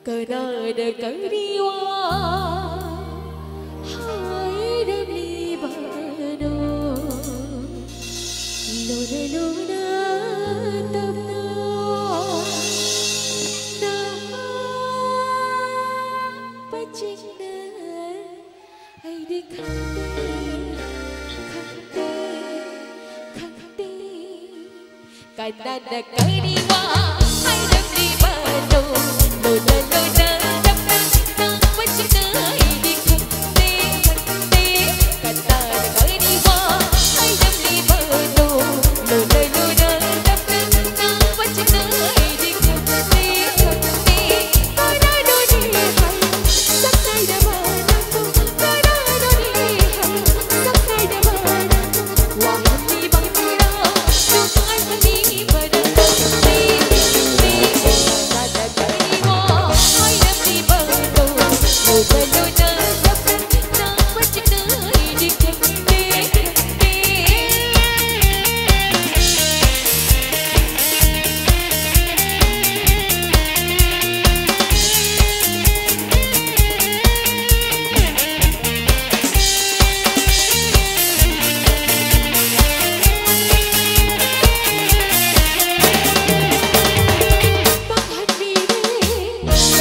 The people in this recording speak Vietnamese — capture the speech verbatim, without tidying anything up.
cờ đời đời cờ đi qua hai đêm đi bờ đô lô đê lô đê tâm nô na bất chính nè hay đi khăn tê khăn tê khăn tê cờ đời đời cờ đi qua hai đêm đi bờ đô lô đê lô đê tâm nô bất chính nè hay đi khăn tê khăn tê cờ đời đời cờ đi qua hai đêm đi bờ đô lô đê lô đê tâm nô bất chính nè hay đi khăn tê khăn tê cờ đời đời đi hay sắc nay đã bờ đô cờ đời đời đi hay sắc nay đã bờ đô hoàng hôn đi bằng tay đó chúc anh vẫn đi bờ đô đi đi ta đã cởi đi qua hai đêm đi bờ đô lùi về lùi nơi đắp nắng bất chấp nơi đi khắp đi đi Bắc Hạnh đi về